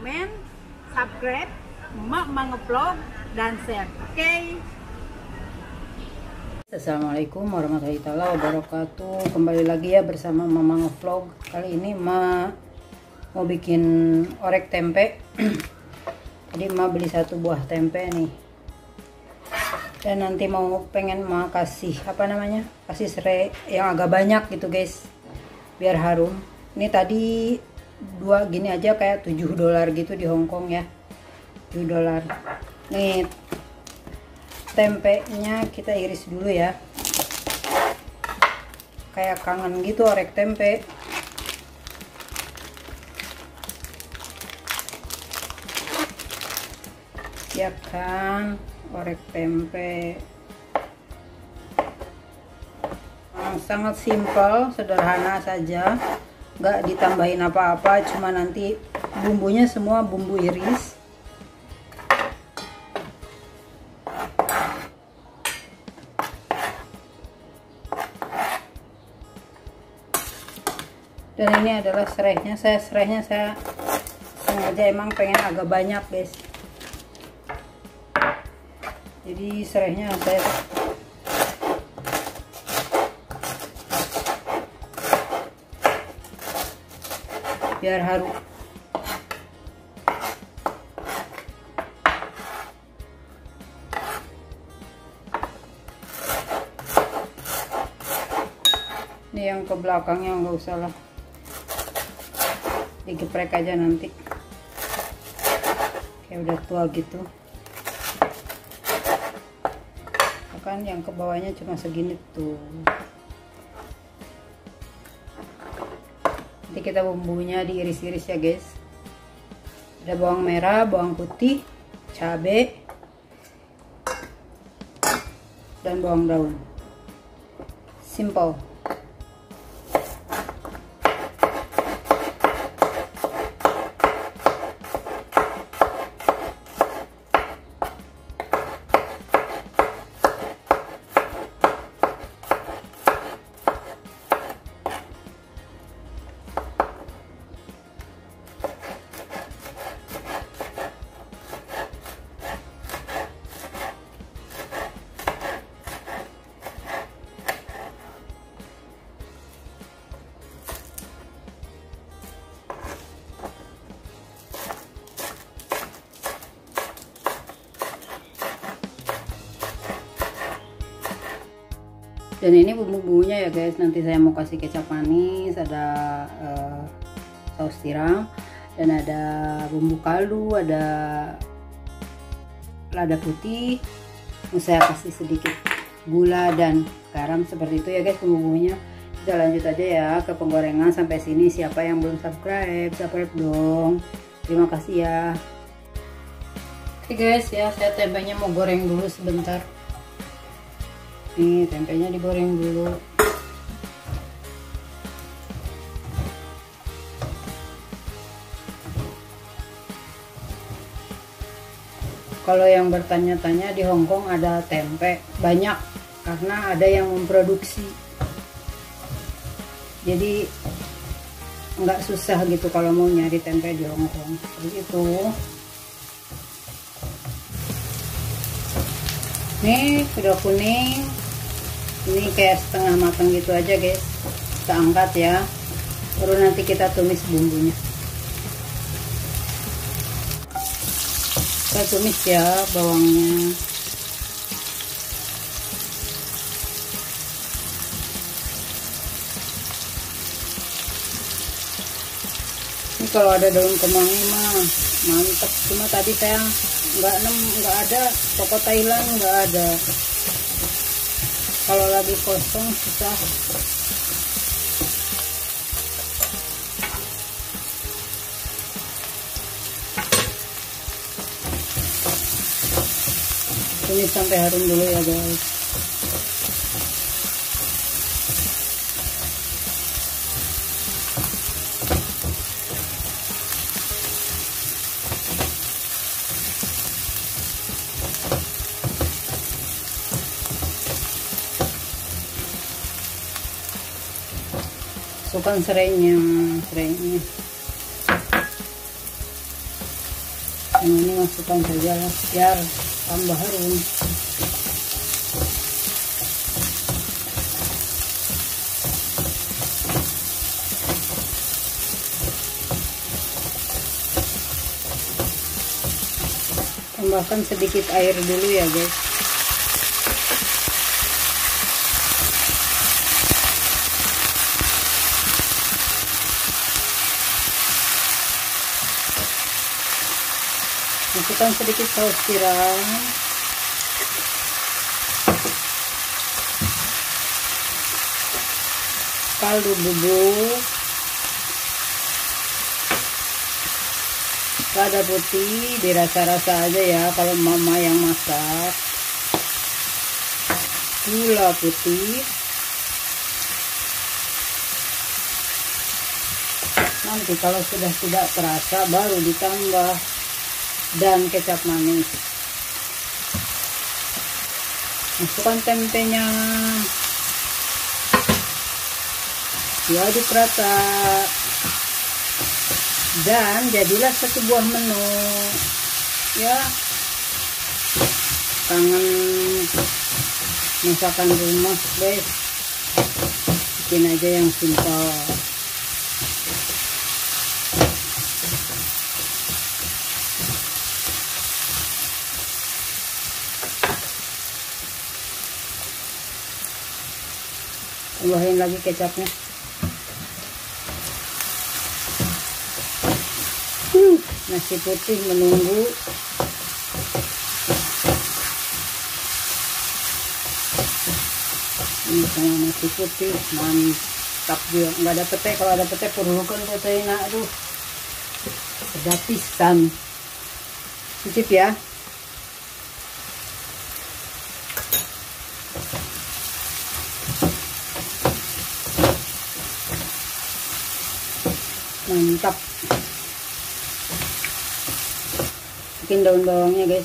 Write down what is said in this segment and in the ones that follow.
komen, subscribe, Mama Ngevlog, dan share. Oke? Assalamualaikum warahmatullahi wabarakatuh. Kembali lagi ya bersama Mama Ngevlog. Kali ini Ma mau bikin orek tempe. Jadi Ma beli 1 buah tempe nih. Dan nanti pengen Ma kasih kasih serai yang agak banyak gitu guys, biar harum. Ini tadi 2 gini aja kayak $7 gitu di Hongkong ya, $7. Nih tempenya kita iris dulu ya, kayak kangen gitu orek tempe. Ya kan, orek tempe sangat simpel, sederhana saja, nggak ditambahin apa-apa, cuma nanti bumbunya semua bumbu iris. Dan ini adalah serainya. Serainya saya sengaja emang pengen agak banyak guys, jadi serainya saya biar harum. Ini yang ke belakangnya nggak usah lah, digeprek aja nanti kayak udah tua gitu. Kan yang ke bawahnya cuma segini tuh. Nanti kita bumbunya diiris-iris ya guys. Ada bawang merah, bawang putih, cabai, dan bawang daun. Simple. Dan ini bumbu-bumbunya ya guys, nanti saya mau kasih kecap manis, ada saus tiram, dan ada bumbu kaldu, ada lada putih. Saya kasih sedikit gula dan garam, seperti itu ya guys bumbu-bumbunya. Kita lanjut aja ya ke penggorengan. Sampai sini siapa yang belum subscribe dong. Terima kasih ya. Oke guys ya, saya tempenya mau goreng dulu sebentar. Nih tempenya digoreng dulu. Kalau yang bertanya-tanya, di Hongkong ada tempe banyak karena ada yang memproduksi. Jadi nggak susah gitu kalau mau nyari tempe di Hongkong. Seperti itu. Nih udah kuning, ini kayak setengah matang gitu aja guys. Kita angkat ya, baru nanti kita tumis bumbunya. Kita tumis ya bawangnya. Ini kalau ada daun kemangi mah mantep, cuma tadi saya nggak ada, toko Thailand nggak ada. Kalau lagi kosong susah. Ini sampai harum dulu ya guys. Masukkan serainya. Ini masukkan saja lah biar tambah harum. Tambahkan sedikit air dulu ya guys. Masukkan sedikit saus tiram, kaldu bubuk, lada putih dirasa-rasa aja ya kalau mama yang masak, gula putih, nanti kalau sudah tidak terasa baru ditambah, dan kecap manis. Masukkan tempenya, diaduk rata, dan jadilah satu buah menu ya. Tangan masakan rumah guys, bikin aja yang simpel. Tambahin lagi kecapnya. Nasi putih menunggu. Ini sama nasi putih mantap juga. Nggak ada pete, kalau ada pete perlukan pete. Nah, aduh, sedap pisan. Cicip ya. Mantap. Bikin daun bawangnya guys.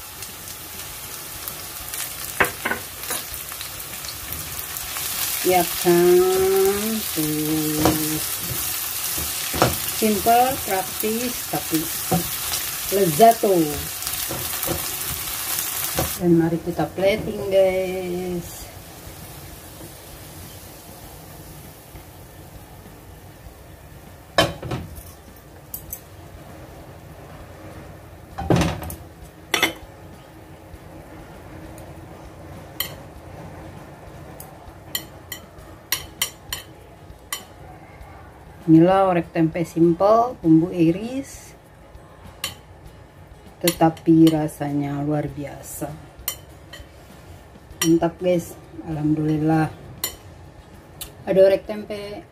Ya kan, tuh simple, praktis, tapi lezat tuh. Dan mari kita plating guys. Inilah orek tempe simple, bumbu iris, tetapi rasanya luar biasa. Mantap guys, alhamdulillah. Ada orek tempe.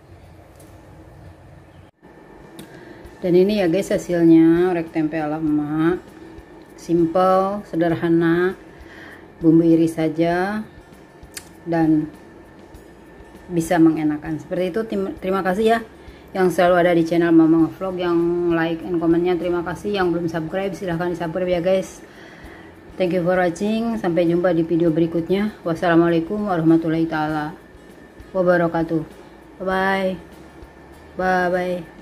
Dan ini ya guys hasilnya orek tempe ala emak. Simple, sederhana, bumbu iris saja, dan bisa mengenakan. Seperti itu, terima kasih ya yang selalu ada di channel Mama Ngevlog, yang like and komennya terima kasih, yang belum subscribe silahkan di subscribe ya guys. Thank you for watching, sampai jumpa di video berikutnya. Wassalamualaikum warahmatullahi taala wabarakatuh. Bye bye.